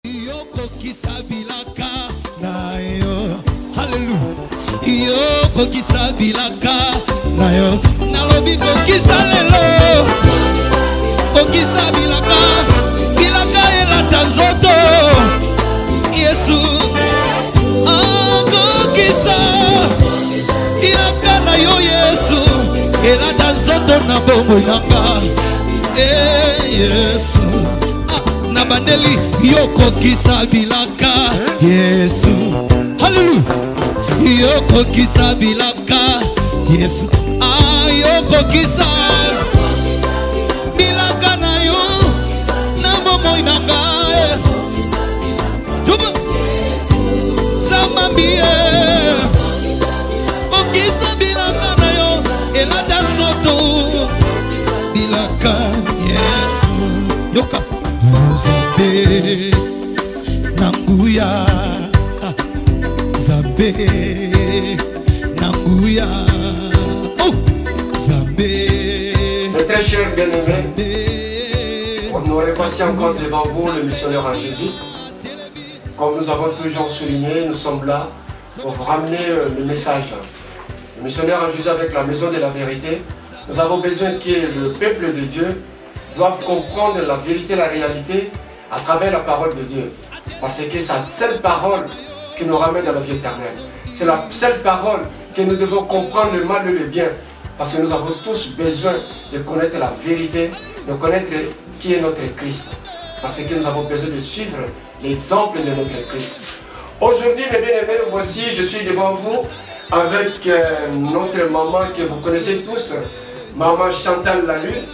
Yoko kisabilaka na yo. Hallelujah. Yoko kisabilaka na yo. Nalobi ko kisalelo. Ko kisabilaka. Bilaka elata nzoto. Yesu. Ko kisa. Bilaka na yo Yesu. Elata nzoto na bombo nanga. Yesu. Nabandeli yoko kisabilaka Yesu. Hallelujah. Yoko kisabilaka Yesu. Yoko kisabilaka na yo. Namomo inanga. Juba. Samambie. Kisabilaka na yo. Elada soto. Bilaka Yesu. Yoka. Zabe Nanguya Zabe Nanguya Oh Zabe. Mes très chers bien-aimés, nous revoici encore devant vous le missionnaire en Jésus. Comme nous avons toujours souligné, nous sommes là pour ramener le message. Le missionnaire en Jésus avec la maison de la vérité. Nous avons besoin que le peuple de Dieu doivent comprendre la vérité, la réalité à travers la parole de Dieu. Parce que c'est la seule parole qui nous ramène à la vie éternelle. C'est la seule parole que nous devons comprendre le mal et le bien. Parce que nous avons tous besoin de connaître la vérité, de connaître qui est notre Christ. Parce que nous avons besoin de suivre l'exemple de notre Christ. Aujourd'hui, mes bien-aimés, voici, je suis devant vous avec notre maman que vous connaissez tous, maman Chantal Lalune.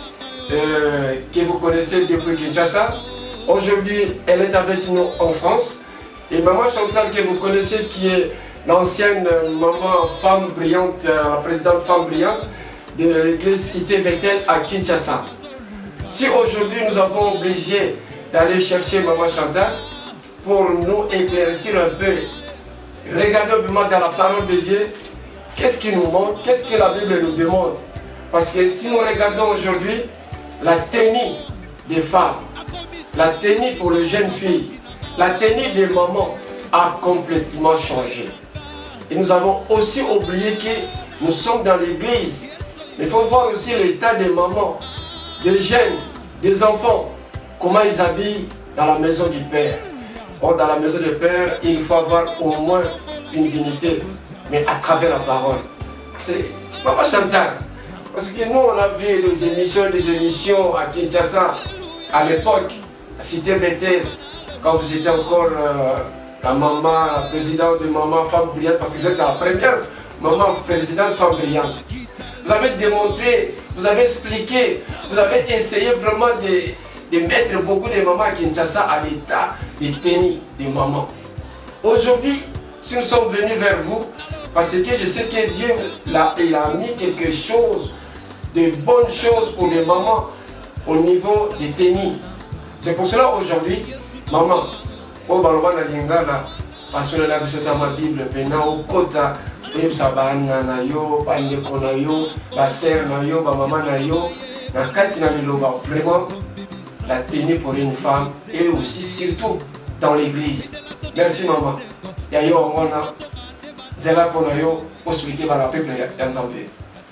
Que vous connaissez depuis Kinshasa. Aujourd'hui, elle est avec nous en France. Et maman Chantal, que vous connaissez, qui est l'ancienne maman femme brillante, la présidente femme brillante de l'église Cité Bethel à Kinshasa. Si aujourd'hui nous avons obligé d'aller chercher maman Chantal pour nous éclaircir un peu, regardez un peu dans la parole de Dieu, qu'est-ce qui nous manque, qu'est-ce que la Bible nous demande. Parce que si nous regardons aujourd'hui, la tenue des femmes, la tenue pour les jeunes filles, la tenue des mamans a complètement changé. Et nous avons aussi oublié que nous sommes dans l'église. Il faut voir aussi l'état des mamans, des jeunes, des enfants, comment ils habillent dans la maison du Père. Or, dans la maison du Père, il faut avoir au moins une dignité, mais à travers la parole. C'est Maman Chantal. Parce que nous, on a vu des émissions à Kinshasa, à l'époque, à Cité Bethel, quand vous étiez encore la maman, la présidente de maman femme brillante, parce que vous êtes la première maman présidente femme brillante. Vous avez démontré, vous avez expliqué, vous avez essayé vraiment de mettre beaucoup de mamans à Kinshasa à l'état de tenue des mamans. Aujourd'hui, si nous sommes venus vers vous, parce que je sais que Dieu il a mis quelque chose, de bonnes choses pour les mamans au niveau des tenues. C'est pour cela aujourd'hui, maman, au Baloba na Lingala, parce que la Bible, au Kota, Sabana na yo, Pandeko na yo, Baser na yo, Maman na yo, na Katina Miloba, vraiment la tenue pour une femme et aussi surtout dans l'église. Merci maman. Yayo Angona, Zela Ponayo, possibilité par la peuple d'Anzambé.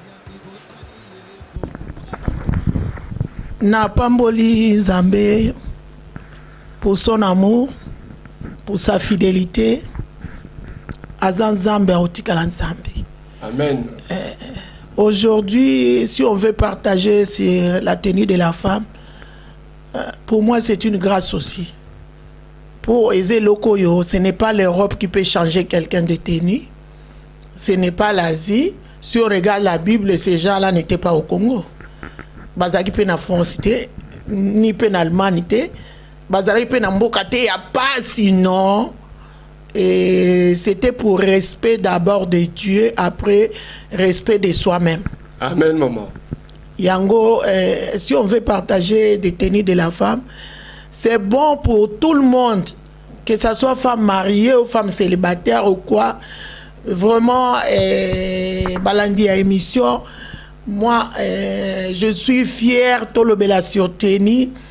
Na pamboli Nzambe pour son amour, pour sa fidélité, Azan Nzambe Otikala Nzambe. Amen. Aujourd'hui, si on veut partager sur la tenue de la femme, pour moi c'est une grâce aussi. Pour Eze Lokoyo, ce n'est pas l'Europe qui peut changer quelqu'un de tenue, ce n'est pas l'Asie. Si on regarde la Bible, ces gens-là n'étaient pas au Congo. Bazaki pe na France ni pe na Allemagne bazaki pe na mboka te ya pas sinon et c'était pour respect d'abord de Dieu, après respect de soi-même. Amen maman. Yango, si on veut partager des tenues de la femme, c'est bon pour tout le monde, que ce soit femme mariée ou femme célibataire ou quoi. Vraiment, balandi à émission. Moi, je suis fier de l'obéla sur tenue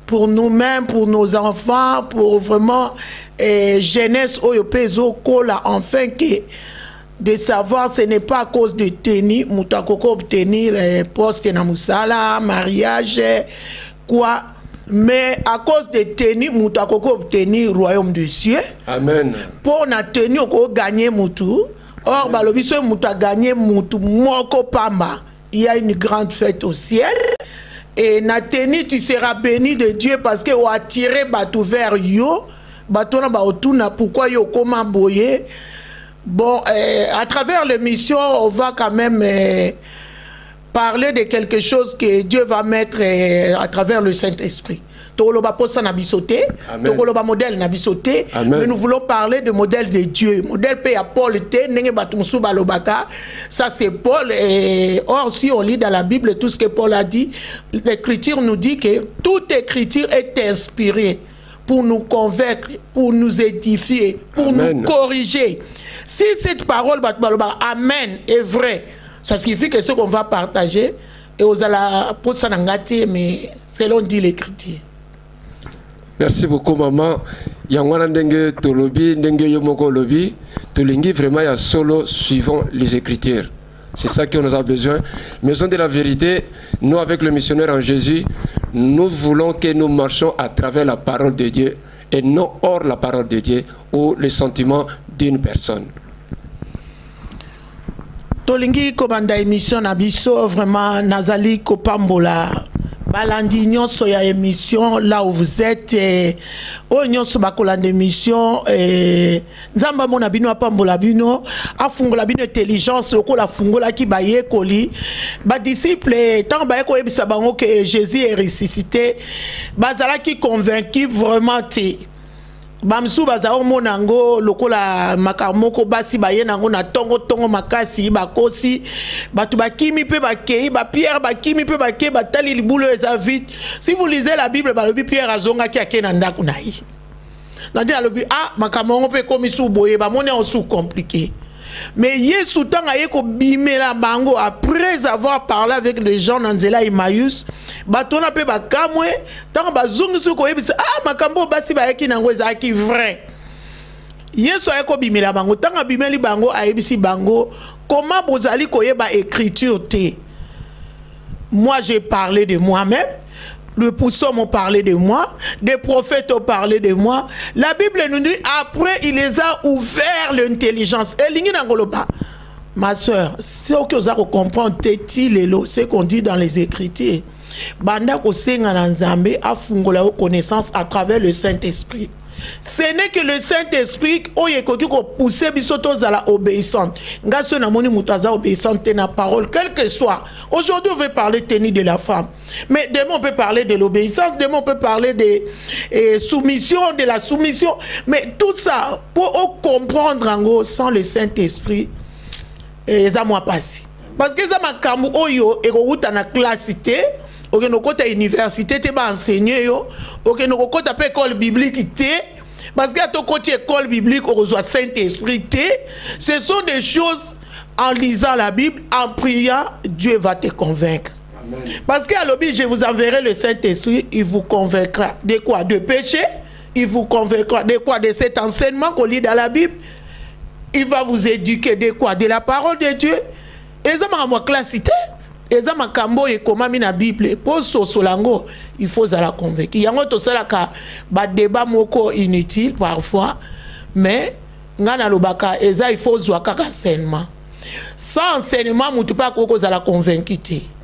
pour nous-mêmes, pour nos enfants, pour vraiment jeunesse oyopezo kola, enfin que de savoir ce n'est pas à cause de tenir, mutakoko obtenir poste na musala, mariage, quoi, mais à cause de tenir, mutakoko obtenir royaume des cieux. Amen. Pour na tenir ko gagner mutu. Or balobiso muta gagner mutu moko pamba. Il y a une grande fête au ciel. Et na tenir tu seras béni de Dieu parce que ou attiré batou vers yo, batou na ba otuna pourquoi yo comment boyer. Bon, à travers l'émission, on va quand même parler de quelque chose que Dieu va mettre à travers le Saint-Esprit. Tokoloba posa na bisoté, tokoloba modèle na bisoté, mais nous voulons parler de modèle de Dieu. Modèle pe à Paul te nenge batumsu balobaka, ça c'est Paul. Or si on lit dans la Bible tout ce que Paul a dit, l'Écriture nous dit que toute Écriture est inspirée pour nous convaincre, pour nous édifier, pour nous corriger. Si cette parole, Amen, est vraie, ça signifie que ce qu'on va partager, et aux ala posanangati, mais selon dit l'Écriture. Merci beaucoup, maman. Yangwana ndenge tolobi, ndenge yomoko lobi, tolingi vraiment ya solo suivant les Écritures. C'est ça qu'on a besoin. Maison de la vérité, nous avec le missionnaire en Jésus, nous voulons que nous marchions à travers la parole de Dieu et non hors la parole de Dieu ou les sentiments d'une personne. Tolingi komanda émission na biso vraiment nazali kopambola balandi nyonso ya émission là où vous êtes o nyonso bakolanda émission nzamba mona bino apambola bino afungola bino intelligence okola fungola ki baye koli ba disciple tant baye ko ebisa bango que Jésus est ressuscité bazala ki convaincu vraiment te bamsu baza omonango lokola makamoko basi baye nango na tongo makasi bakosi batu bakimi pe bakei ba Pierre bakimi pe bakei batali libulo eza vite. Si vous lisez la Bible balobi Pierre azonga ki akena ndako na yi na dia lobi makamongo pe komi sou boye ba moni en sous compliqué. Mais Yesu tanga yeko bimela bango après avoir parlé avec les gens dans Nzela Emmaüs, batona pe bakamwe tanga bazungu suko yebisa makambo basi ba yeki nango ezaki vrai. Yesu ayeko bimela bango tanga bimeli bango ayebisi bango comment bozali koyeba écriture te. Moi j'ai parlé de moi-même. Le pousson m'a parlé de moi, des prophètes ont parlé de moi. La Bible nous dit, après, il les a ouvert l'intelligence. Et ma soeur, c'est ce que vous avez compris, ce qu'on dit dans les Écritures. Banda ko senga na Nzambe a fungola connaissance à travers le Saint-Esprit. Ce n'est que le Saint-Esprit qui a poussé bisotos à la obéissante. Ngaso na moni mutaza obéissante na parole, quel que soit. Aujourd'hui, on veut parler tenue de la femme. Mais demain, on peut parler de l'obéissance, demain, on peut parler de soumission, de la soumission. Mais tout ça, pour comprendre en gros, sans le Saint-Esprit, ça m'a passé. Parce que ça m'a kamu oyo, et route na classité, ok, nous côté université, tu vas enseigner yo, ok, nous côté école biblique, parce qu'à ton côté école biblique, on reçoit Saint-Esprit, ce sont des choses, en lisant la Bible, en priant, Dieu va te convaincre. Amen. Parce qu'à l'objet, je vous enverrai le Saint-Esprit, il vous convaincra de quoi? De péché, il vous convaincra de quoi? De cet enseignement qu'on lit dans la Bible, il va vous éduquer de quoi? De la parole de Dieu. Et ça m'a classité. Et ça m'a cambo et comment mis la Bible. Pour solango, il faut la convaincre. Il y a un autre débat moko inutile parfois, mais ngana lobaka eza il faut zwaka enseignement. Sans enseignement, tu ne peux pas la convaincre.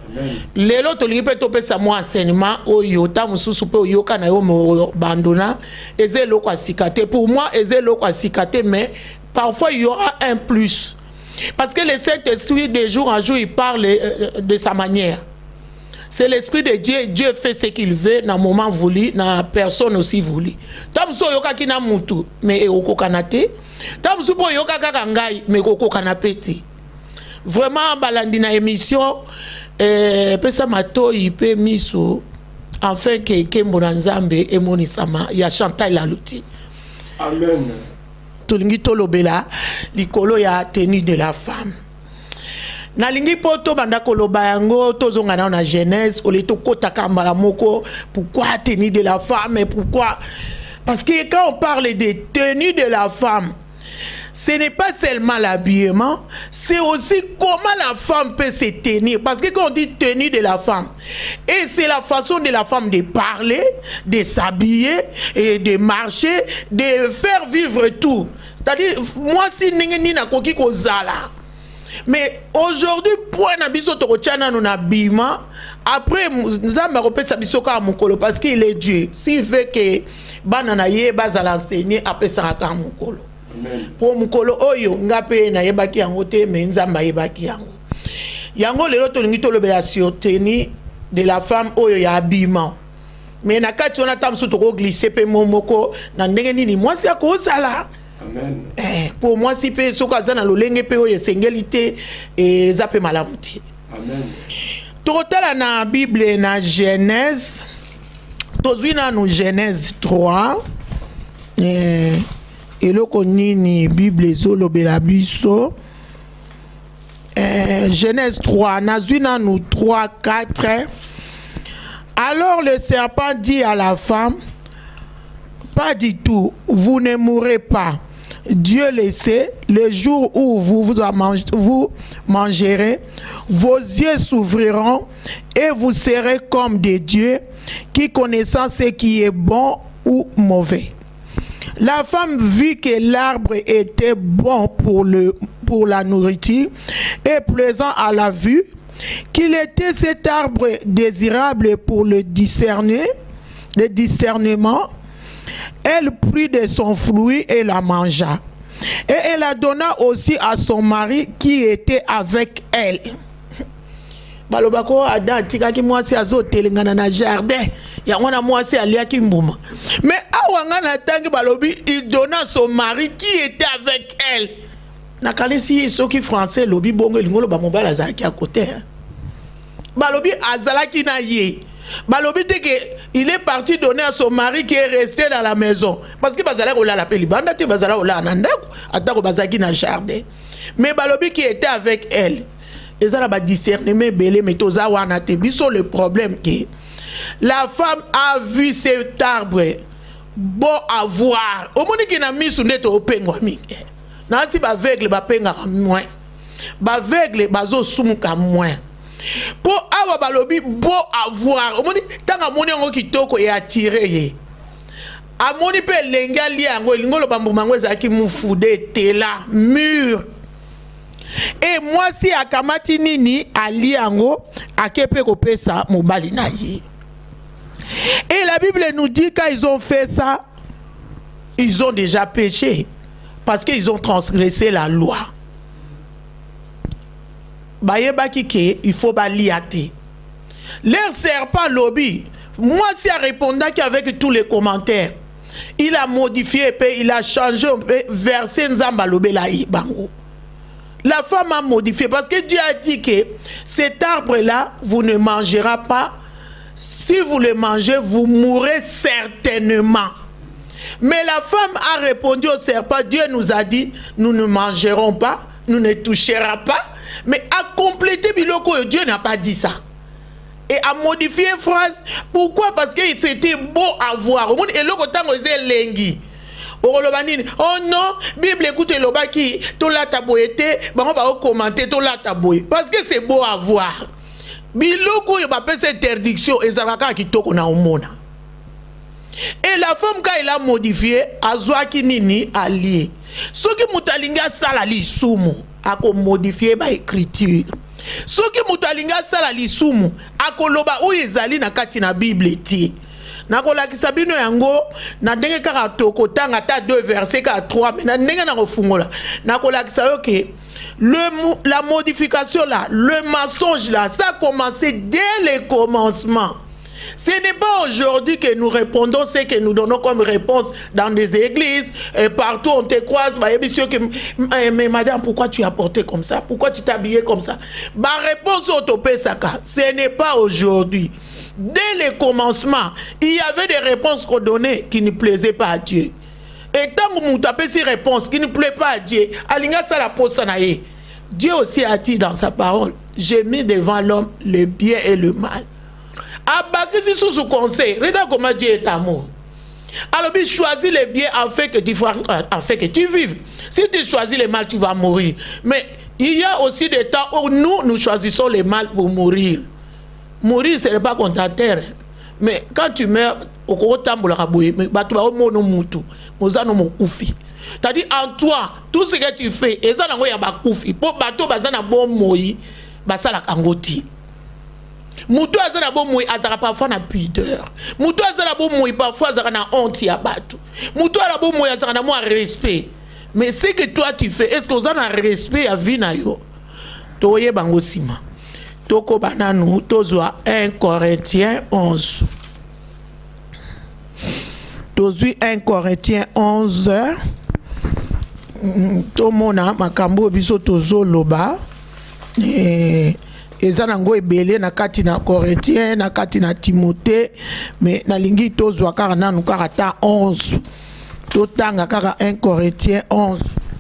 Les autres, tu peux te moi enseignement, oyota, mususu pe oyoka na yo mo bandona, eze loko asikate. Pour moi, eze loko asikate, mais parfois il y aura un plus. Parce que le Saint-Esprit, de jour en jour, il parle de sa manière. C'est l'Esprit de Dieu. Dieu fait ce qu'il veut dans le moment voulu, dans la personne aussi voulu. Tamso yoka kina mutu, mais oko kanate. Tamso po yoka kakangai, mais oko kanapeti. Vraiment, balandi na émission, pesa mato ipe miso, enfin que Kembo Nzambe et Monisama, il y a Chantal Lalouti. Amen. Tolingi tolobela likolo ya tenue de la femme. nalingi poto banda koloba yango tozonga na Genèse oleto kota kambala moko pourquoi tenue de la femme et pourquoi parce que quand on parle de tenue de la femme ce n'est pas seulement l'habillement, c'est aussi comment la femme peut se tenir. Parce que quand on dit tenue de la femme, et c'est la façon de la femme de parler, de s'habiller, et de marcher, de faire vivre tout. C'est-à-dire, moi si n'ingeni na koki kozala. Mais aujourd'hui, pour un abisso torochana non habillement, après, Nzamba repète bisoka à mukolo parce qu'il est Dieu. S'il veut que banana ye bazala enseigner, après ça à mukolo. Pour mukolo oyo ngape na yebaki yango te mais Nzamba yebaki yango yango lelo tolingi tolobela sur tenue de la femme oyo ya habillement mais na kati on attend surtout ko glisser pe momoko na ndenge nini moi c'est ko sala amen pour moi si pe soka zana lolenge pe oyo sengelité et zape malamuti amen totala na Bible na Genèse tozwina no Genèse 3 et le konini Bible zolo belabiso Genèse 3 nazuna nous 3 4 alors le serpent dit à la femme pas du tout vous ne mourrez pas Dieu le sait le jour où vous mangerez vos yeux s'ouvriront et vous serez comme des dieux qui connaissent ce qui est bon ou mauvais. La femme vit que l'arbre était bon pour la nourriture et plaisant à la vue, qu'il était cet arbre désirable pour le discernement. Elle prit de son fruit et la mangea. Et elle la donna aussi à son mari qui était avec elle. Balobako ada tikaki mwasi azotelengana na jardin ya wana mwasi aliaki mbuma mais awanga na tangi balobi il donna son mari qui était avec elle na kanisi soki français lobi bongo lingolo ba mobala zaki à côté balobi azalaki na ye balobi te que il est parti donner à son mari qui est resté dans la maison parce que bazala ko la peli banda te bazala ko la nandako atako bazaki na jardin mais balobi qui était avec elle. Et ça va discerner belé mais toza wana te biso le problème que la femme a vu cet arbre bon à voir au monde qui na misu neto opengwa mingi na si ba aveugle ba penga moins ba aveugle bazo sumuka moins pour awa balobi bon à voir au monde tanga moni ngo kitoko et attirer ye amoni pe lenga li yango lingolo bambuma ngo ezaki mufude tela mur. Et moi si akamati nini ali yango akepe kopesa mobali na ye. Et la Bible nous dit quand ils ont fait ça, ils ont déjà péché parce qu'ils ont transgressé la loi. Bayebaki ke il faut baliate. Leur serpent lobby, moi si a répondu qu'avec tous les commentaires, il a modifié et il a changé verset Nzamba lobela bango. La femme a modifié parce que Dieu a dit que cet arbre-là, vous ne mangerez pas. Si vous le mangez, vous mourrez certainement. Mais la femme a répondu au serpent, Dieu nous a dit, nous ne mangerons pas, nous ne toucherons pas. Mais à compléter biloko, Dieu n'a pas dit ça. Et à modifier phrase, pourquoi? Parce que c'était beau à voir. Et l'autre temps, on disait lengi. Oh non, Bible écoute l'obaki, tout la taboyete, on va commenter tout la taboye. Parce que c'est beau à voir. Biloko il va faire cette interdiction et Zaraka qui toko na omona. Et la femme quand elle a modifié, azwaki nini allié. Ce qui mutalinga sala li sumu, a modifié ba écriture. Ce qui mutalinga sala li sumu, a koloba ou ezali na kati na Bible ti. Nakola kisabino yango na ndenge kaka tokotanga ta 2 versets ka 3 mais na ndenge na kofungola nakola kisayo ke la modification là le mensonge là ça a commencé dès le commencement. Ce n'est pas aujourd'hui que nous répondons ce que nous donnons comme réponse dans des églises et partout on te croise mais madame pourquoi tu as porté comme ça, pourquoi tu t'es habillé comme ça, ma réponse au topé saka ce n'est pas aujourd'hui. Dès le commencement, il y avait des réponses qu'on donnait qui ne plaisaient pas à Dieu. Et tant que vous tapez ces réponses qui ne plaisent pas à Dieu, alinga ça la pose sanaye. Dieu aussi a dit dans sa parole, j'ai mis devant l'homme le bien et le mal. Abakisi sous ce conseil, regarde comment Dieu est amour. Alors, il choisit le bien afin que tu vives. Si tu choisis le mal, tu vas mourir. Mais il y a aussi des temps où nous choisissons le mal pour mourir. Mourir, ce n'est pas contre ta terre. Mais quand tu meurs, c'est-à-dire en toi, tout ce que tu fais, et ça n'a pas de pour bateau, ça n'a pas de ça n'a pas Moutou azana bo moui azara parfois na pudeur. Moutou azana bo moui parfois azara na honte ya batu. Moutou azana bo moui azara na moi respect. Mais ce que toi tu fais, est-ce que vous avez un respect à vie na yo? Toye bango sima. Toko bananu tozwa 1 Corinthiens 11. Tozwi 1 Corinthiens 11. Tomona makambo biso tozo loba. Ezanango ebele na kati na Corinthiens na kati na Timothée mais na lingi tozwa kaka nanu kaka ta 11 totanga kaka 1 Corinthiens 11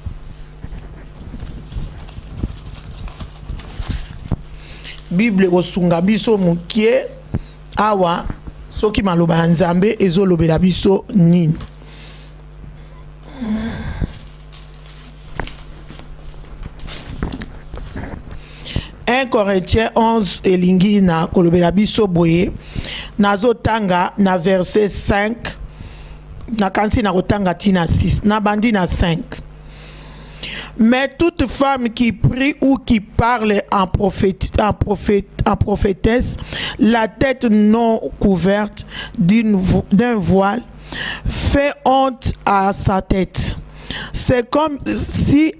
Bible kosunga biso mukie awa soki maloba ya Nzambe ezolobela biso nini. 1 Corinthiens 11 elingi na kolobela biso boye nazo tanga na verset 5 na kansi na kotanga tina 6 na bandi na 5. Mais toute femme qui prie ou qui parle en prophétesse, la tête non couverte d'un voile, fait honte à sa tête. C'est comme si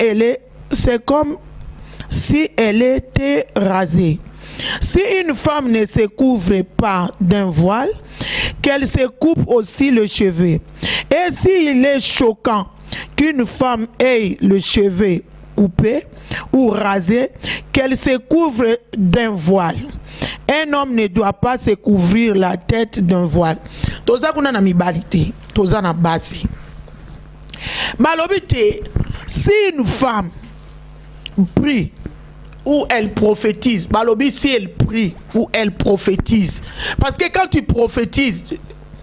elle était rasée. Si une femme ne se couvre pas d'un voile, qu'elle se coupe aussi le cheveu. Et s'il est choquant qu'une femme ait le cheveu coupé ou rasé, qu'elle se couvre d'un voile. Un homme ne doit pas se couvrir la tête d'un voile. Toza kuna na mibalite, toza na basi. Malobite, si une femme prie ou elle prophétise, balobi si elle prie ou elle prophétise, parce que quand tu prophétises,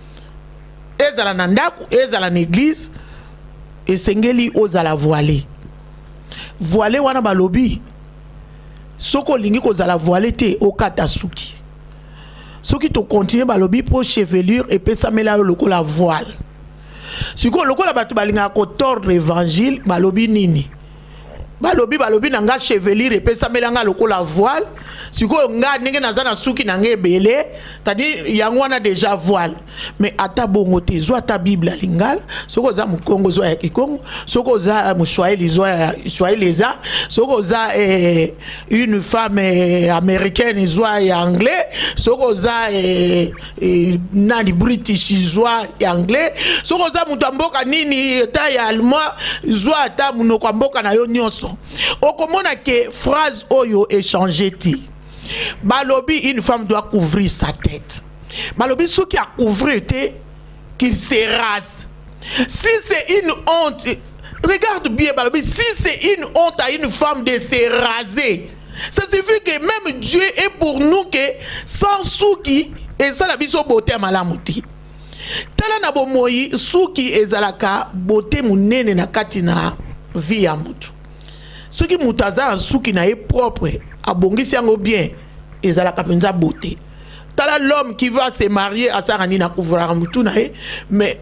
ezala na ndaku, ezala na église, esengeli ozala voilé. Voilé wana balobi, soko lingi kozala voilé te okata suki. Soki to continue balobi pour chevelure et pesa mela loko la voile. Siko loko la batu balinga ko tordre évangile balobi nini? Balobi nanga chevelure et pesa melanga loko la voile. Siko nga ninge nazana suki nange ebele, tadi yango wana déjà voile. Mais ata bongo te zo ata Bible lingala, soko za mukongo zo ya Kikongo, soko za muswahili zo ya Swahili za, soko za une femme américaine zo ya anglais, soko za nani British zo ya anglais, soko za mutu mboka nini ta ya allemand zo ata munoko mboka na yo nyonso. Okomona ke phrase oyo échanger ti. Balobi, une femme doit couvrir sa tête. Balobi, ceux qui a couvert qu'il se rase. Si c'est une honte, regarde bien, Balobi, si c'est une honte à une femme de se raser, ça signifie que même Dieu est pour nous que sans souki, et ça la biso beauté à malamuti. Tala na bomoyi, souki ezalaka beauté munene na katina vie ya mutu. Ceux qui mutazala souki na est propre, abongisi yango bien, ezalaka penza beauté. Tala l'homme qui va se marier à Sarani na couvrir mutu na e, mais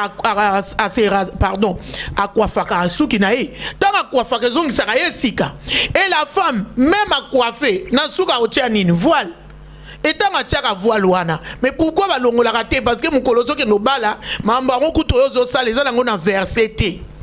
pardon, à coiffaka souki na e. Tala coiffaka zongi sakaye sika. Et la femme même à coiffer na souka otia nini voile. Et tant que tu as voile wana. Mais pourquoi va l'ongo la rater? Parce que mon colosso qui nous bala, mamba rokuto yozo sa les gens na verset.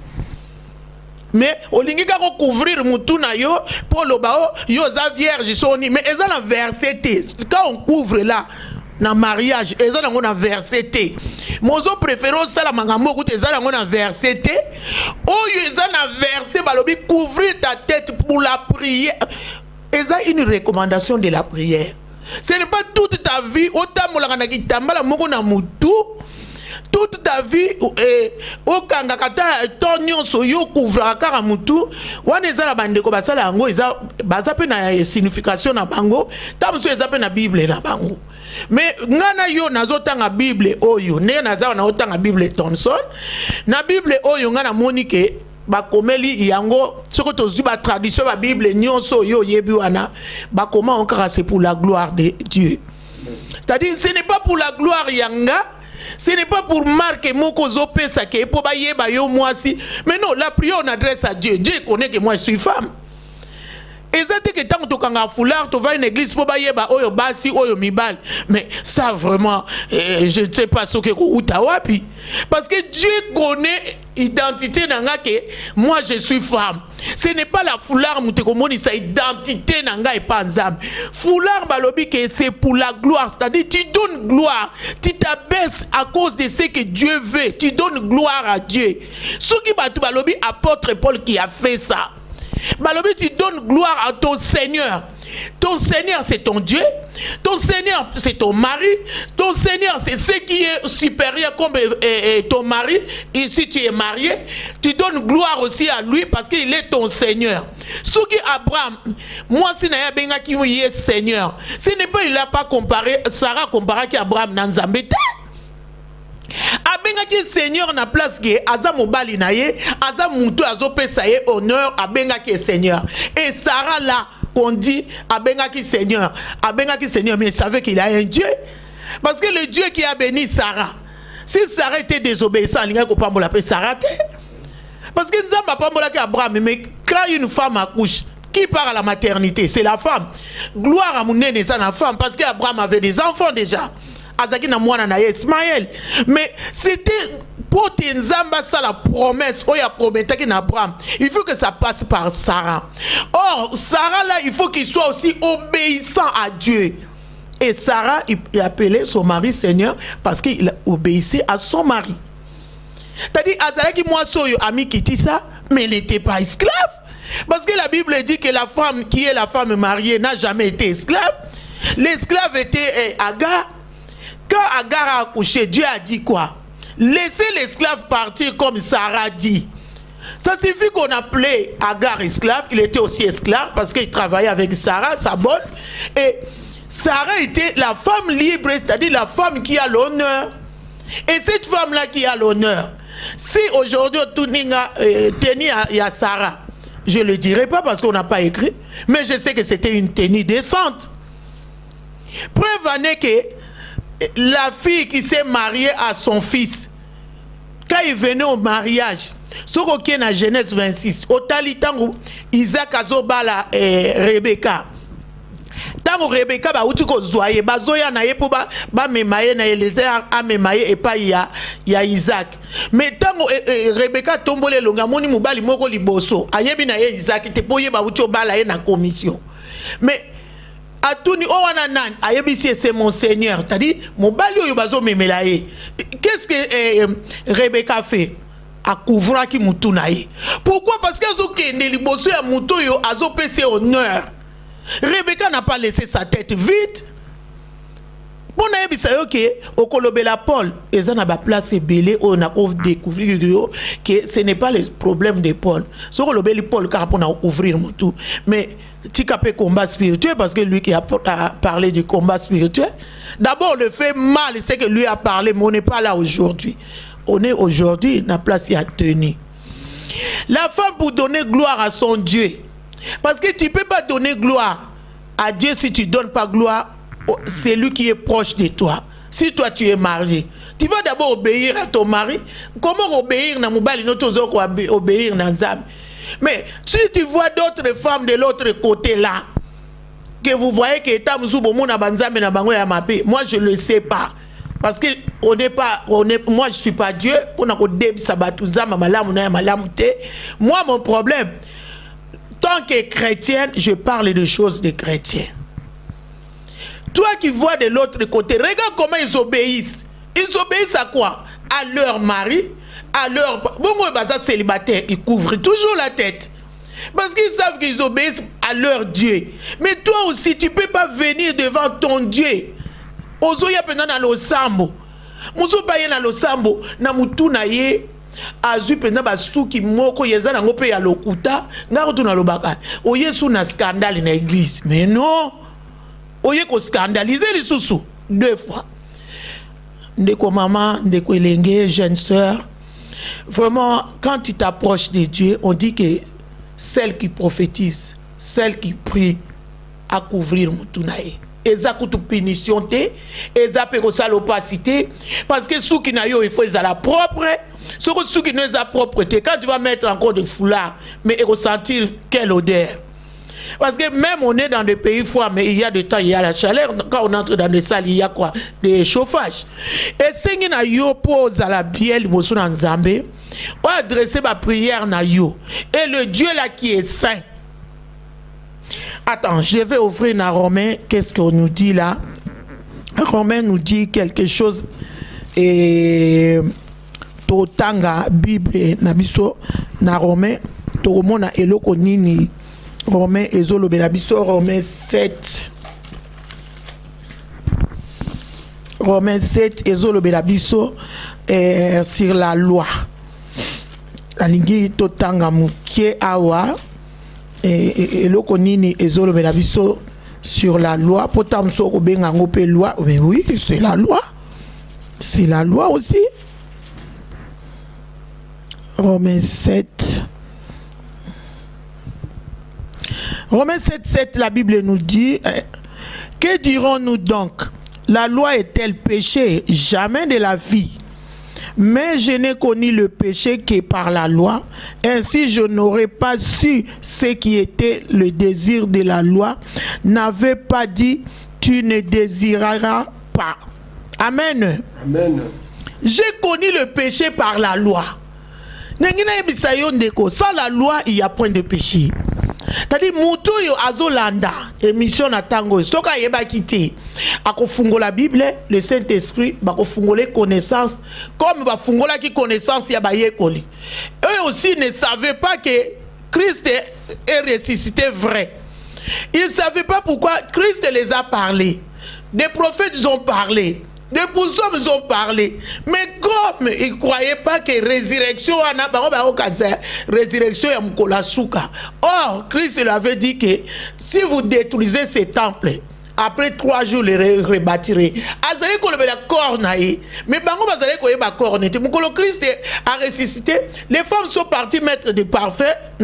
Mais au lingi ka couvrir mutuna yo pour le bao yo za vierge soni mais eza na verset quand on couvre là na mariage eza na ngona verset mozo préféré ça la mangambo ko eza na ngona verset oyo eza na verset balobi couvrir ta tête pour la prière. Eza une recommandation de la prière. Ce n'est pas toute ta vie autant molaka na kitambala moko na mutu toute ta vie au kangakata tonyon soyo couvre karamutu wana ezala bandeko basala yango baza pe na signification na bango tamso eza pe na Bible na bango. Mais ngana yo nazotanga Bible oyo ne naza na otanga Bible Thomson na Bible oyo ngana monike bakomeli yango soko tozwi ba tradition ba Bible nyonso yo yebi wana bakoma encore c'est pour la gloire de Dieu. C'est-à-dire ce n'est pas pour la gloire yanga, ce n'est pas pour marquer moko zopesa ke po ba yeba yo mwasi. Mais non, la prière on adresse à Dieu. Dieu connaît que moi je suis femme. Et ça que tant que tu as foulard, tu vas à une église pour bailler oyo basi oyo mibal. Mais ça vraiment, je ne sais pas ce que utawapi. Parce que Dieu connaît identité nanga que moi je suis femme. Ce n'est pas la foulard mutekomoni sa identité nanga et pas nzam. Foulard balobi que c'est pour la gloire, c'est-à-dire tu donnes gloire, tu t'abaisses à cause de ce que Dieu veut, tu donnes gloire à Dieu. Ce qui balobi apôtre Paul qui a fait ça. Balobi, tu donnes gloire à ton Seigneur. Ton Seigneur, c'est ton Dieu. Ton Seigneur, c'est ton mari. Ton Seigneur, c'est ce qui est supérieur comme ton mari. Et si tu es marié, tu donnes gloire aussi à lui parce qu'il est ton Seigneur. Ce qui Abraham, moi, si Naya Benga qui est Seigneur, ce n'est pas, il n'a pas comparé, Sarah comparé à Abraham Nanzambete. Abengaki Seigneur na place que aza mobali na ye aza mutu azopesa ye honneur abengaki Seigneur et Sarah là on dit abengaki Seigneur mais il savait qu'il a un Dieu parce que le Dieu qui a béni Sarah, si Sarah était désobéissante il n'y a pas de l'appeler Sarah parce que nous n'avons pas de Abraham mais quand une femme accouche qui part à la maternité c'est la femme. Gloire à mon nez c'est la femme parce qu'Abraham avait des enfants déjà. Azaki na mwana na Ismaël. Mais c'était pour Tenzamba ça la promesse. Oh ya promettait na Abraham. Il faut que ça passe par Sarah. Or Sarah là il faut qu'il soit aussi obéissant à Dieu. Et Sarah il appelait son mari Seigneur parce qu'il obéissait à son mari. C'est-à-dire Azalaki moi soyo ami qui dit ça mais il n'était pas esclave. Parce que la Bible dit que la femme qui est la femme mariée n'a jamais été esclave. L'esclave était Agar. Quand Agar a accouché, Dieu a dit quoi? Laissez l'esclave partir comme Sarah dit. Ça suffit qu'on appelait Agar esclave. Il était aussi esclave parce qu'il travaillait avec Sarah, sa bonne. Et Sarah était la femme libre, c'est-à-dire la femme qui a l'honneur. Et cette femme-là qui a l'honneur, si aujourd'hui tout ninga tenue à Sarah, je ne le dirai pas parce qu'on n'a pas écrit, mais je sais que c'était une tenue décente. Preuve en est que la fille qui s'est mariée à son fils, quand il venait au mariage, ce qui est dans Genèse 26, au talitango, Isaac azobala Rebecca. Tango Rebecca ba uti ko zoye bazoya na ye po ba memaye na Eliezer a memaye et pas ya Isaac. Mais tango Rebecca tombole longa moni mobali moko liboso ayebi na ye Isaac te poye ba uti obala ye na commission. Mais Atouni Oananan, ayebisi c'est mon Seigneur. C'est-à-dire, mon bali oyobazo memelaye. Qu'est-ce que Rebecca fait? A couvrir qui moutunaye. Pourquoi? Parce que ne liboso ya mutoyo azo pese honneur. Rebecca n'a pas laissé sa tête vide. Bon ayebisa yo ke okolobela Paul, ezana ba place belé on a découvrir que ce n'est pas le problème de Paul. So kolobeli Paul car pour ouvrir mutu. Mais Tika peut combat spirituel parce que lui qui a parlé du combat spirituel. D'abord, le fait mal, c'est que lui a parlé, mais on n'est pas là aujourd'hui. On est aujourd'hui, la place est à tenir. La femme pour donner gloire à son Dieu. Parce que tu ne peux pas donner gloire à Dieu si tu ne donnes pas gloire à celui qui est proche de toi. Si toi tu es marié, tu vas d'abord obéir à ton mari. Comment obéir na mobali notozo ko obéir na nzambe? Mais si tu vois d'autres femmes de l'autre côté là, que vous voyez que moi je ne le sais pas. Parce que moi je ne suis pas Dieu. Moi mon problème, tant que chrétienne, je parle de choses de chrétiens. Toi qui vois de l'autre côté, regarde comment ils obéissent. Ils obéissent à quoi? À leur mari. Alors, bon, célibataire, ils couvrent toujours la tête. Parce qu'ils savent qu'ils obéissent à leur Dieu. Mais toi aussi, tu ne peux pas venir devant ton Dieu. Ozoya pendant dans le sambo. Musu pa ye na losambo na mutu na ye azu penda basuki moko yeza na ngope ya lokuta ngaro tuna lobaka oye sous na scandale na église. Mais non. Oye ko scandaliser les sous 2 fois. Ndeko maman, ndeko elenge, jeune sœur. Vraiment, quand tu t'approches de Dieu, on dit que celle qui prophétise, celle qui prie, à couvrir mutunae. Eza kutu punition te, eza peko sa l'opacité, parce que sous qui n'a yo il faut eza la propre, sous qui n'a propre te, quand tu vas mettre encore de foulard, mais et ressentir quelle odeur. Parce que même on est dans des pays froids, mais il y a des temps, il y a la chaleur. Quand on entre dans des salles, il y a quoi? Des chauffages. Et si na yo pose à la bielle, mosu na Nzambe, on a adressé ma prière na yo. Et le Dieu là qui est saint. Attends, je vais ouvrir na Romain. Qu'est-ce qu'on nous dit là? Romain nous dit quelque chose. Et Totanga, Bible, Nabiso, na Romain, Toromona, Eloko Nini. Romain Ezolo Belabiso, Romain 7. Romain 7, Ezolo Belabiso sur la loi. Alingi Totanga Mukie Awa. Eloko Nini Ezolo Belabiso sur la loi. Potamso Obenga Ngope loi. Mais oui, c'est la loi. C'est la loi aussi. Romain 7. Romains 7, 7, la Bible nous dit, que dirons-nous donc? La loi est-elle péché? Jamais de la vie. Mais je n'ai connu le péché que par la loi. Ainsi, je n'aurais pas su ce qui était le désir de la loi. N'avait pas dit, tu ne désireras pas. Amen. Amen. J'ai connu le péché par la loi. Sans la loi, il n'y a point de péché. C'est-à-dire, Moutou yo azolanda, émission na tango, soka yeba kiti, ako fungo la Bible, le Saint-Esprit, bako fungo les connaissances, comme ba fungo la qui connaissance ya ba yekoli. Eux aussi ne savaient pas que Christ est ressuscité vrai. Ils ne savaient pas pourquoi Christ les a parlé. Des prophètes ont parlé. Des personnes ont parlé, mais comme ils ne croyaient pas que résurrection, résurrection est Mkolasuka. Or, Christ leur avait dit que si vous détruisez ces temples, après 3 jours, les rebâtirez. Azalé ko le cornaï, mais bango bazalé ko yeba cornete. Mukolo Christ a ressuscité. Les femmes sont parties mettre du parfum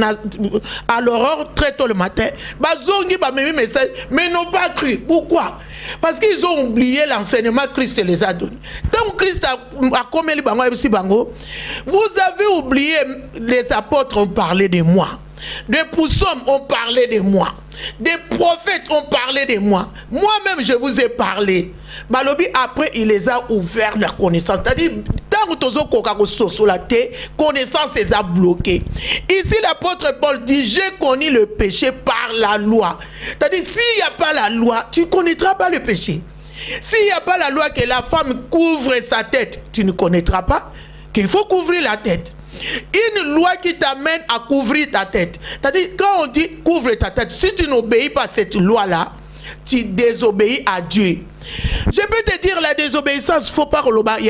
à l'aurore très tôt le matin. Bazongi ba même message, mais n'ont pas cru. Pourquoi? Parce qu'ils ont oublié l'enseignement que Christ les a donné. Tant que Christ a commis les bango, vous avez oublié, les apôtres ont parlé de moi. Des psaumes ont parlé de moi. Des prophètes ont parlé de moi. Moi-même, je vous ai parlé. Malobi, après, il les a ouvert la connaissance. C'est-à-dire, tant que tu as la connaissance les a bloqués. Ici, l'apôtre Paul dit, j'ai connu le péché par la loi. C'est-à-dire, s'il n'y a pas la loi, tu ne connaîtras pas le péché. S'il n'y a pas la loi que la femme couvre sa tête, tu ne connaîtras pas qu'il faut couvrir la tête. Une loi qui t'amène à couvrir ta tête. C'est-à-dire, quand on dit couvre ta tête, si tu n'obéis pas à cette loi-là, tu désobéis à Dieu. Je peux te dire, la désobéissance, il ne faut pas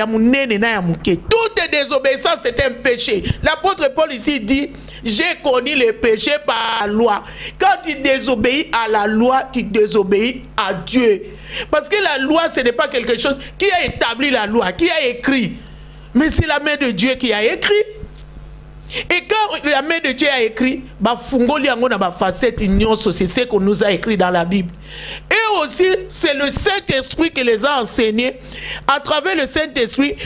que toute désobéissance, c'est un péché. L'apôtre Paul ici dit, j'ai connu le péché par la loi. Quand tu désobéis à la loi, tu désobéis à Dieu. Parce que la loi, ce n'est pas quelque chose qui a établi la loi, qui a écrit. Mais c'est la main de Dieu qui a écrit. Et quand la main de Dieu a écrit, c'est ce qu'on nous a écrit dans la Bible. Et aussi, c'est le Saint-Esprit qui les a enseignés. À travers le Saint-Esprit,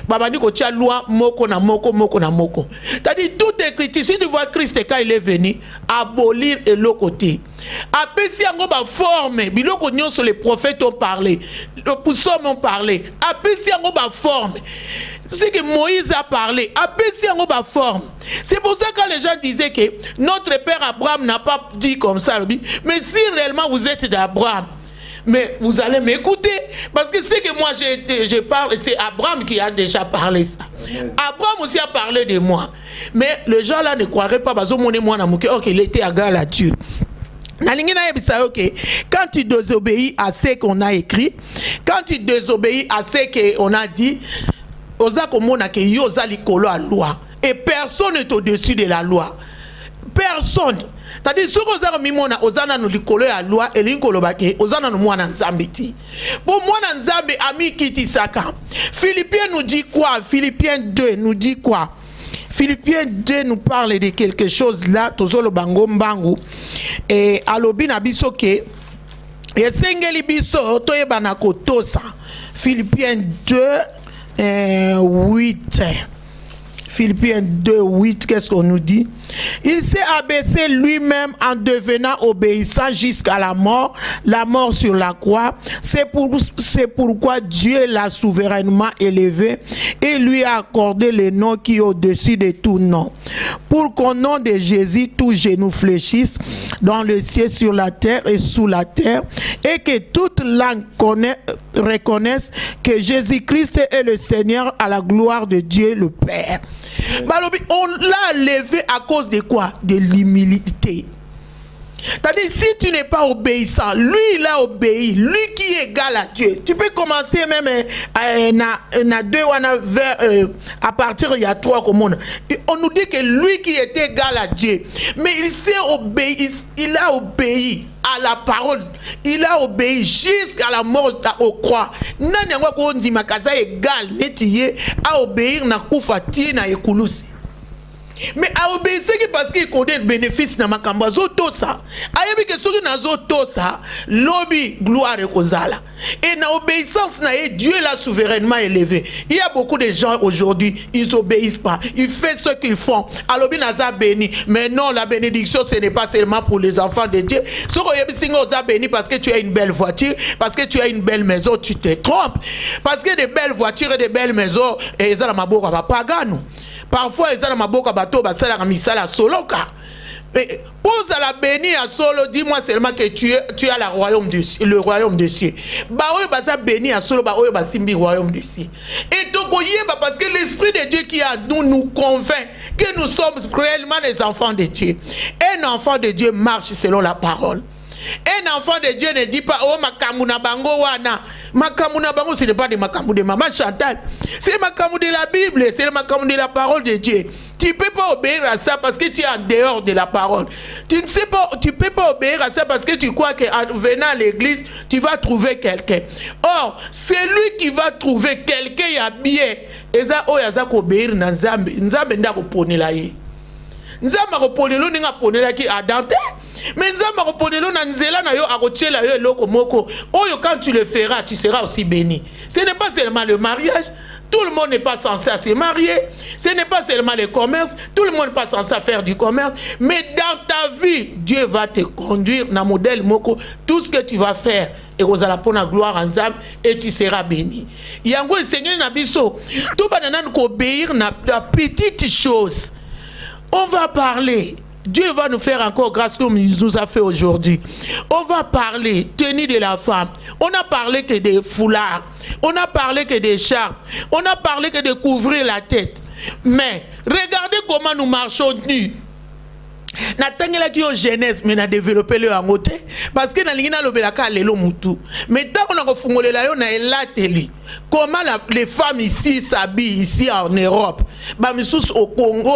c'est-à-dire, toute écriture, si tu vois Christ quand il est venu, abolir et l'autre côté. Après, si on a forme, les prophètes ont parlé, les psaumes ont parlé. Après, si on a forme, c'est que Moïse a parlé. Après, si on a forme. C'est pour ça que les gens disaient que notre père Abraham n'a pas dit comme ça. Mais si réellement vous êtes d'Abraham, mais vous allez m'écouter. Parce que ce que moi je parle, c'est Abraham qui a déjà parlé ça. Amen. Abraham aussi a parlé de moi. Mais les gens là ne croiraient pas. Il était égal à Dieu. Quand tu désobéis à ce qu'on a écrit, quand tu désobéis à ce qu'on a dit, oza komona ke yo za likolo a loi et personne n'est au-dessus de la loi. Personne. C'est-à-dire ce que vous mimona ozana no likolo ya loi et linkolo bake ozana no mwana nzambe ti. Pour mwana nzambe ami kiti saka. Philippiens nous dit quoi? Philippiens 2 nous dit quoi? Philippiens 2 nous parle de quelque chose là tozolo bango mbangu et alobi na biso ke esengeli biso toyebana kotosa. Philippiens 2 8. Philippiens 2, 8, qu'est-ce qu'on nous dit? Il s'est abaissé lui-même en devenant obéissant jusqu'à la mort sur la croix. C'est pourquoi Dieu l'a souverainement élevé et lui a accordé le nom qui est au-dessus de tout nom. Pour qu'au nom de Jésus, tout genou fléchisse dans le ciel, sur la terre et sous la terre, et que toute langue reconnaisse que Jésus-Christ est le Seigneur à la gloire de Dieu le Père. On l'a levé à cause de quoi? De l'humilité. C'est-à-dire, si tu n'es pas obéissant, lui il a obéi, lui qui est égal à Dieu. Tu peux commencer même à partir il y a 3 commandes. On nous dit que lui qui était égal à Dieu, mais il s'est obéi, il a obéi à la parole, il a obéi jusqu'à la mort au croix. Nani yango ko ndima kaza égal netiye a obéir na kufati na ekulusi. Mais à obéir parce qu'il connaît le bénéfice na makambo zoto ça. Ayebi ke soki na zoto ça, lobby gloire kozala. Et na obéissance na Dieu l'a souverainement élevé. Il y a beaucoup de gens aujourd'hui, ils obéissent pas. Ils font ce qu'ils font. Alors bien naza béni, mais non, la bénédiction ce n'est pas seulement pour les enfants de Dieu. Ce qu'on yebi singo za béni parce que tu as une belle voiture, parce que tu as une belle maison, tu te trompes. Parce que des belles voitures et des belles maisons, et ça la maboko va pas gagner. Parfois, ils ont ma boca bateau, basala misala soloka. Pose à la béni à solo, dis-moi seulement que tu as le royaume des cieux. Baoye basa béni à solo, baoye basimbi royaume des cieux. Et donc, parce que l'esprit de Dieu qui a nous convainc que nous sommes réellement des enfants de Dieu. Un enfant de Dieu marche selon la parole. Un enfant de Dieu ne dit pas oh makamuna bango wana. Makamuna bango ce n'est pas des makamou de maman Chantal. C'est le makamou de la Bible, c'est le makamou de la parole de Dieu. Tu ne peux pas obéir à ça parce que tu es en dehors de la parole. Tu ne peux pas obéir à ça parce que tu crois qu'en venant à l'église, tu vas trouver quelqu'un. Or, c'est lui qui va trouver quelqu'un qui a bien. Et ça, oh, il y a obéir dans Nzambe. Nzambe n'a pas poni la ye. Nzambe n'a pas poni lo n'a pas poni la qui a dante. Mais Nzambe n'a pas poni lo na nzela na yo aroche la yo loko moko. Oh, quand tu le feras, tu seras aussi béni. Ce n'est pas seulement le mariage. Tout le monde n'est pas censé se marier. Ce n'est pas seulement le commerce. Tout le monde n'est pas censé faire du commerce. Mais dans ta vie, Dieu va te conduire dans le modèle moko. Tout ce que tu vas faire, et vous allez pour la gloire ensemble, et tu seras béni. Il y a un Seigneur Nabiso. Tout le monde va obéir à petites choses. On va parler. Dieu va nous faire encore grâce comme il nous a fait aujourd'hui. On va parler tenue de la femme. On a parlé que des foulards. On a parlé que des charpes. On a parlé que de couvrir la tête. Mais regardez comment nous marchons nus. Natangela ki yo jeunesse mais na développer le angote parce que na lingina lobelaka lelo mutu mais tant qu'on a refungolela yo na elateli comment les femmes ici s'habillent ici en Europe ba misous au Congo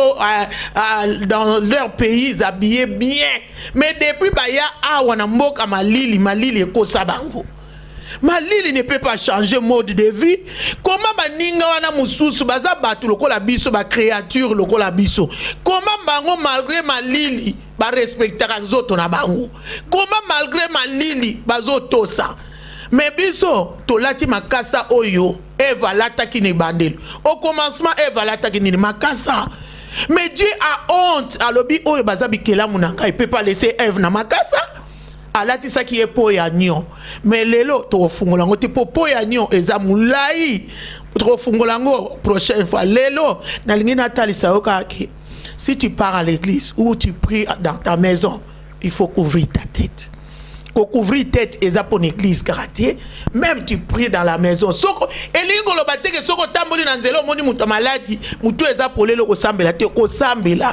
dans leur pays ils habillent bien mais depuis ba ya awana mboka malili ko sabango Malili ne peut pas changer mode de vie. Comment baninga wana mususu baza batu lokola biso ba créature lokola biso. Comment bango malgré Malili ba respectera nzoto na bango. Comment malgré Malili bazo tosa. Mais biso tolati makasa oyo Eva lata ki ne bandel. Au commencement Eva lata ki ne makasa. Mais Dieu a honte alobi oyo baza bikela munanga il peut pas laisser Eve na makasa. Alati ça qui est po ya nyon mais lelo to fungolango ti po ya nyon eza mulai to fungolango prochaine fois lelo na lingi natali sa okaki si tu pars à l'église ou tu pries dans ta maison il faut couvrir ta tête. Ko couvrir tête eza pour l'église karaté même tu pries dans la maison soko elingo lo bateke soko tamboli na nzelo moni mutu maladi mutu eza pour lelo ko sambela te ko sambela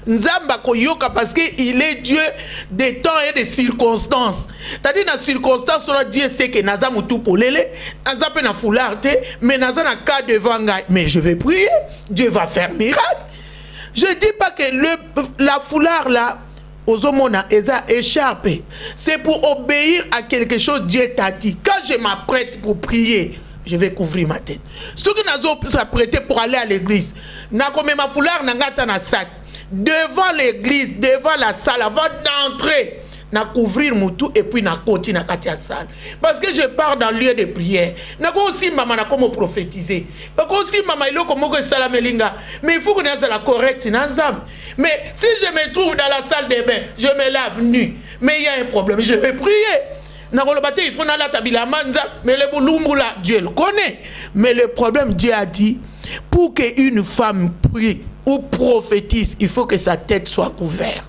nzamba koyoka parce que il est Dieu des temps et des circonstances. C'est-à-dire dans circonstances on Dieu sait que naza mutu polele, naza pe na foulard mais naza na cas devant ngai, mais je vais prier, Dieu va faire miracle. Je dis pas que la foulard là Ozomona eza écharpe, c'est pour obéir à quelque chose Dieu t'a dit. Quand je m'apprête pour prier, je vais couvrir ma tête. Ceux qui n'ont pas s'apprêter pour aller à l'église, n'a comme ma foulard n'a pas dans sac devant l'église, devant la salle, avant d'entrer, n'a couvrir mon tout et puis n'a continué à katia salle. Parce que je pars dans le lieu de prière. N'a aussi maman n'a comme prophétiser. N'a aussi maman il a comme que salamelinga. Mais il faut que nous la correcte n'ensemble. Mais si je me trouve dans la salle de bain, je me lave nu. Mais il y a un problème, je vais prier. Il faut mais le boulumboula, Dieu le connaît. Mais le problème, Dieu a dit, pour qu'une femme prie ou prophétise, il faut que sa tête soit couverte.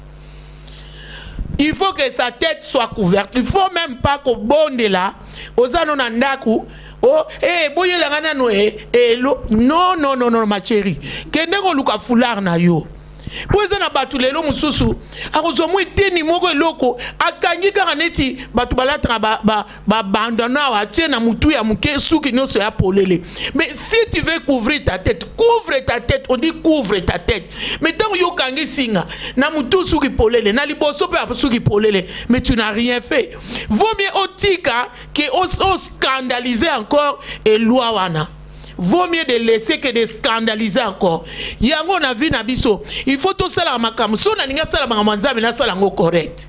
Il faut que sa tête soit couverte. Il ne faut même pas qu'au bonde là, aux anonandaku, oh, boye la gana noé, non, non, non, non, ma chérie. Kende ko luka foulard na yo. Poza na batu lelo mususu akozomu iteni moko eloko akangi kaka neti batu balatra ba bandana wa tie na mutu ya muke suki nyonso ya polele. Mais si tu veux couvrir ta tête, couvre ta tête. On dit couvre ta tête. Mais tant yo kangi singa na mutu suki polele na liboso pe suki polele, mais tu n'as rien fait. Vaut mieux otika que on scandaliser encore et loi wana. Vaut mieux de laisser que de scandaliser encore. Yango na vie na biso. Il faut tout ça la makam. So na ninga sala mangamwanza na sala ngo correct.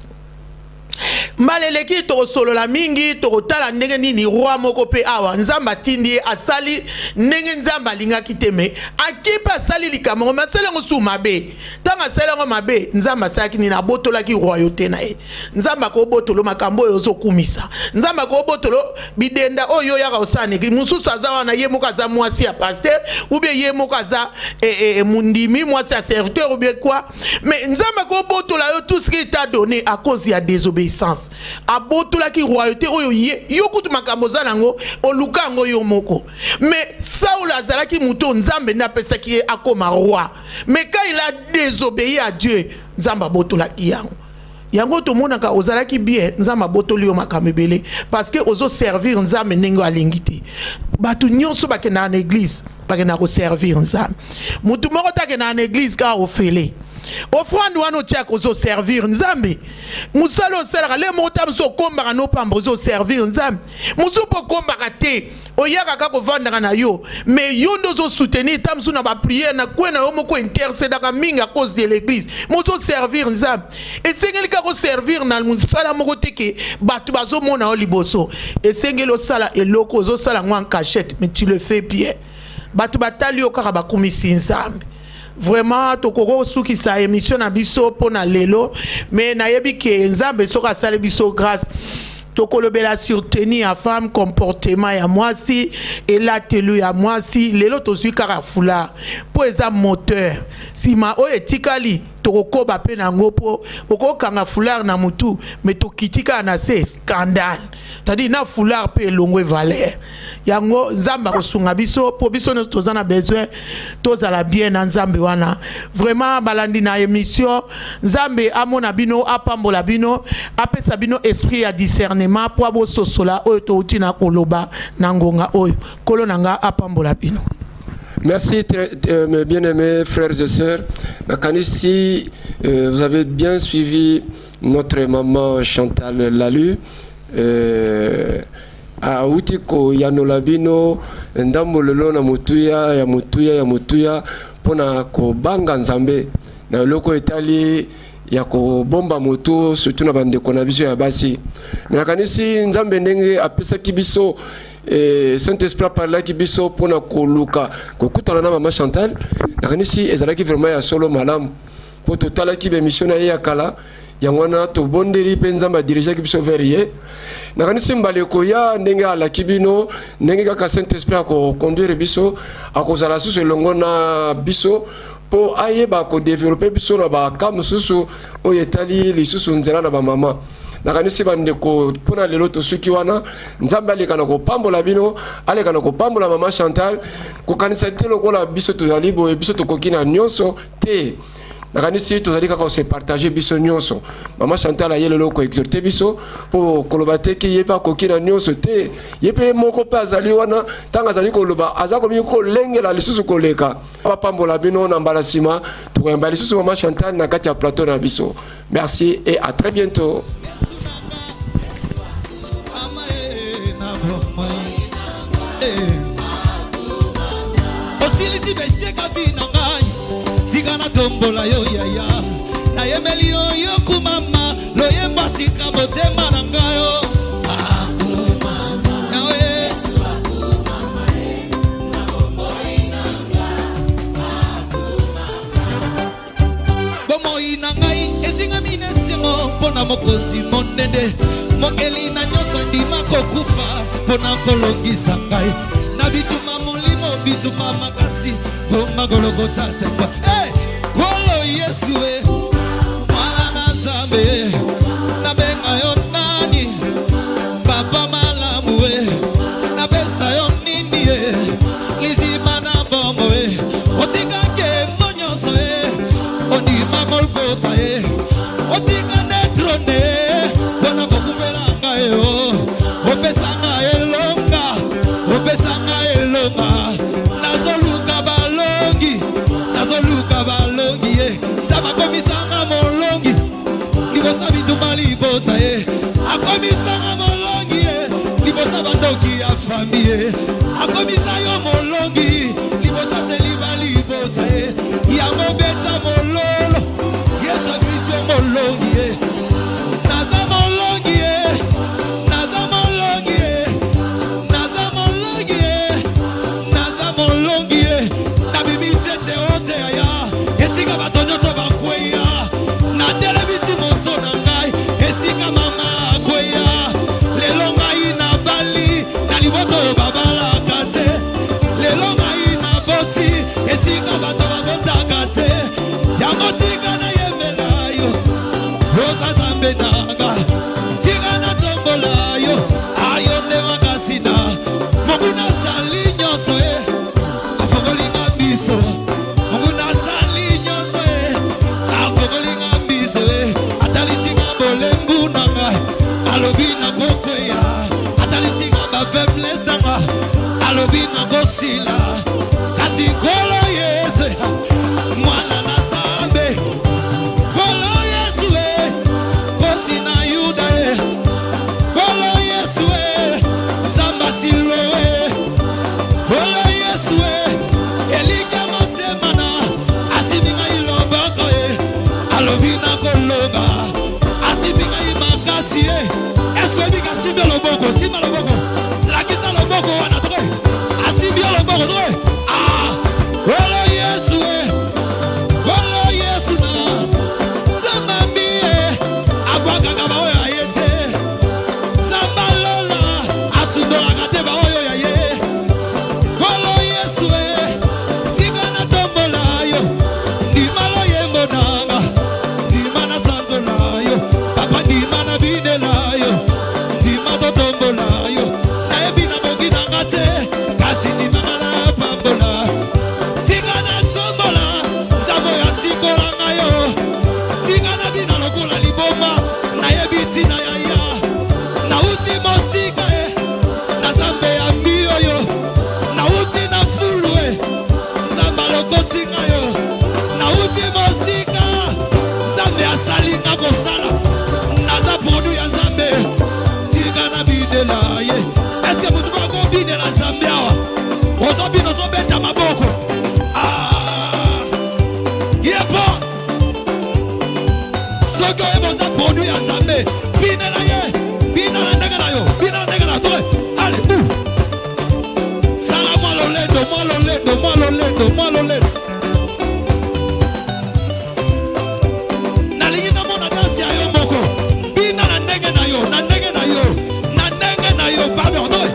Maleleki to solo la mingi to tala ndenge nini roi moko pe awa nzamba tindi asali ndenge nzamba linga kiteme akipa sali likamo masala ngo su mabe tanga sala ngo mabe nzamba saki ni na botola ki royauté na e nzamba ko botolo makambo yo zokumisa nzamba ko botolo bidenda oyo ya osane ki mususu azawa na ye moka za mwasi ya pasteur ou bien ye moka za mundimi mwasi ya serviteur ou bien quoi, mais nzamba ko botola yo tout ce qui t'a donné à cause ya désobéissance. Abotola ki royauté oyo ye yokutu makambo zango olukango yo moko. Mais Saul azalaki muto nzambe na pesa ki akoma roi. Mais quand il a désobéi à Dieu, nzamba botola ki yango. Yango to monaka ozalaki bien nzamba botoli yo makamebele parce que ozo servir nzambe nengo alingiti. Batu nyonso bakena na église, bakena ko servir nzambe. Mutu moko takena na église ka ofele. Offrande wano tia kozo servir nzambe. Musalo sala le motam so komba no pambo zo servir nzambe. Musupo komba kate oyaka kako vanda na yo. Mais yo ndozo soutenir tamsu na ba prière na kwena yo moko intercéder ka minga à cause de l'église. Muso servir nzambe. Et sengeli ka ko servir na musala moko teke batu bazo mona o liboso. Et sengelo sala eloko zo sala ngwa en cachette, mais tu le fais bien. Batu batali o kaka ba kumisi nzambe. Vraiment tokoko suki sa émission na biso pona lelo mais na yebi ke nzambe soka sale biso grâce tokolobela sur tenir à femme comportement ya mwasi et la telu ya mwasi lelo to sui kaka fula po eza moteur sima o etikali toko ba pe na ngopo oko kanga foulard na mutu mais to kitika na se scandale tadi na foulard pe longwe valeur yango nzamba ko sunga biso po biso no tozana besoin tozala bien na nzambe wana vraiment balandi na émission nzambe amona bino apambola bino apesa bino esprit ya discernement po abo sosola oyo to utina koloba na ngonga oyo kolo nanga apambola bino. Merci, mes bien-aimés frères et sœurs. Si vous avez bien suivi notre maman Chantal Lalu, à Outiko Yanolabino, Ndambololo na Mutuya, ya Mutuya, pona ko banga nzambe, na loko Italie, ya ko bomba moto, surtout na bande konabiso ya basi. Nakanisi nzambe ndenge apesa kibiso. Et Saint-Esprit parla qui biso pona koluka kokutana na maman Chantal nakanisi ezalaki vraiment ya solo malam po totala ki be mission na ya kala yangwana to bondeli penzamba diriger ki biso verie nakanisi mbaleko ya ndenge ala kibino ndenge kaka Saint-Esprit ko conduire biso akozala susu longo na biso po ayeba ko développer biso na ba kam susu oyetali li susu nzela na ba mama. Nakanisi bandeko pona lelo to suki wana nzambe alekana ko pambola bino alekana ko pambola maman Chantal ko kanisa te lokola biso to yalibo e biso to kokina nyonso te nakanisi tozali kaka se partager biso nyonso. Maman Chantal a yele loko exhorter biso pour kolobate ki yepa kokina nyonso te. Yepe moko pa azali wana tanga azali koloba azako mi ko lengela lisusu koleka. Papa mbola bino na mbalasima to yamba lisusu Maman Chantal na kati ya plateau na biso. Merci et à très bientôt. Sigana tombola yo yaya na yemeli yo kumama lo yemba sika botema na ngayo akumama nawe Yesu akumama na bombo inanga akumama bomo inangai ezinga minesimo pona mokozi monende mokeli na nyoso ndima kokufa pona kolongisa ngai na bituma mulimo bituma makasi goma gologota tekwa Kolo Yesu mwana na zambe na benga yo nani papa malamu na besa yo nini lizima na bombo otika ke monyoso ondima golgota otika netrone kona kokuvela ngayo opesanga elonga nazoluka balongi sama komisanga molongi libosa bituma libota akomisanga molongi libosa bandoki ya famille akomisa yo molongi libosa seliba libota yango beta mololo Yesu Kristo molongi naza molongi naza molongi naza molongi naza molongi na bibitete ote ya esika batonyo so bakweya na televisi monso na ngai esika mama akweya lelo ngai na bali na liboto babalaka te lelo ngai na boti esika bato babotaka te yango tika na yemela yo rosa zambe nanga tika na tombola yo ayo nde makasina mokuna sali nyonso afokolinga biso mokuna sali nyonso afokolinga biso atalisinga bolembu nanga alobi na kokweya atalisinga bafaiblesse nanga alobi na kosila kasi kolo Yesu mwana na zambe kolo Yesu kosi na Yuda kolo Yesu samba silo kolo Yesu elike motemana asibinga iloboko alobi na kolonga asibinga imakasi esko bika sibio loboko sima loboko lakisa loboko wana toke asibio loboko toke kolo Yesu na samba mie agwaka ba oyo ayete samba lola asundola kate ba oyo yaye kolo Yesu tika na tombola yo ndima lo yembo nanga ndima na sanzo na yo papa ndima na bidela yo ndima to tombola yo na ebina bongi nanga te kasi ndima na pambola tika na tombola nzambo ya sikola ngayo tika na bina lokola liboma na yebiti na yaya na uti mosika na zambe ya mioyo na uti na fulu nzamba lokoti ngayo na uti mosika zambe asalinga kosala naza podu ya nzambe tika na bidela ye eske mutu bako bidela zambe awa ozobina ozobeta maboko yepo soki oyeboza podu ya nzambe binela ye bina na ndenge na yo bina na ndenge na toke ale bu sala mwa loledo mwa loledo mwa loledo mwa loledo nalingi namona dansi ya yo moko bina na ndenge na yo na ndenge na yo na ndenge na yo pardon toke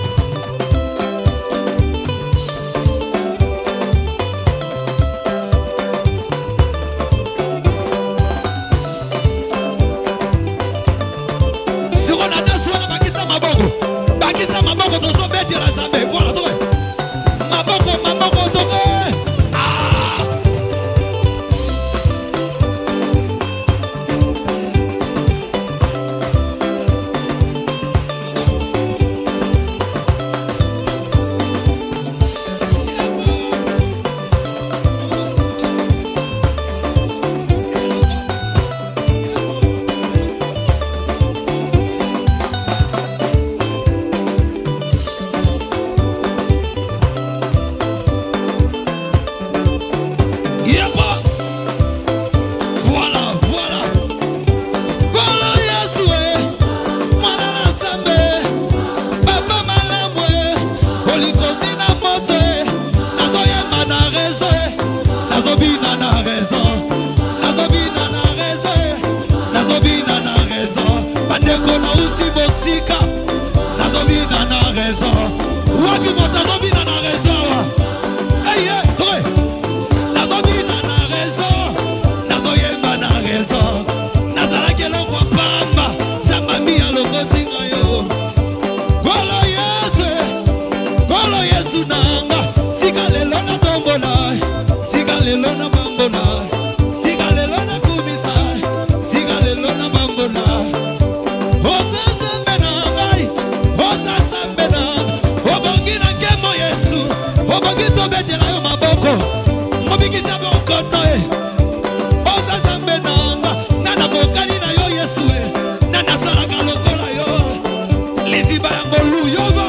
sikona dansi wana bakisa maboko tozobetela zambe voilà toke maboko toke Nzambe okono oza Nzambe nanga nana kokani na yo Yesu nana salaka lokola yo liziba yango luyoba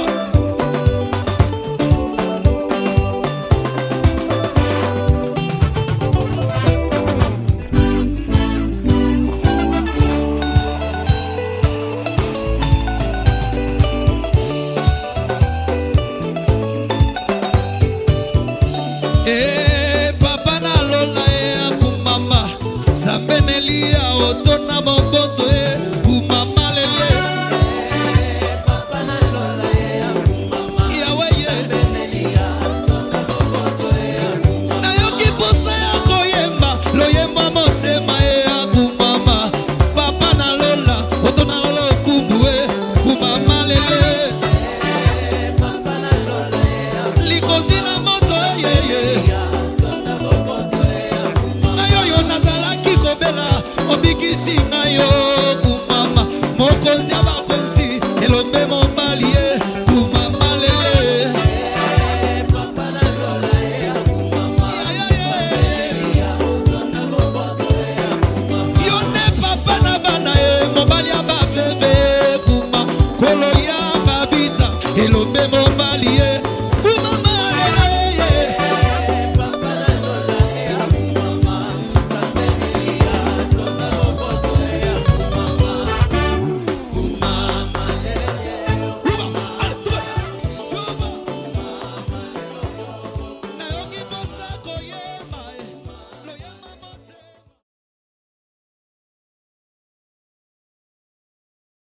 papa na lola kumama Zambenelia otona moboto kumama lele papa na lola kumama yawe Zambenelia otona moboto na yoki posa ya koyemba loyemba motema kumama papa na lola otona lolo kumbue kumama lele papa na lola likozina moto obikisi na yo kumama mokonzi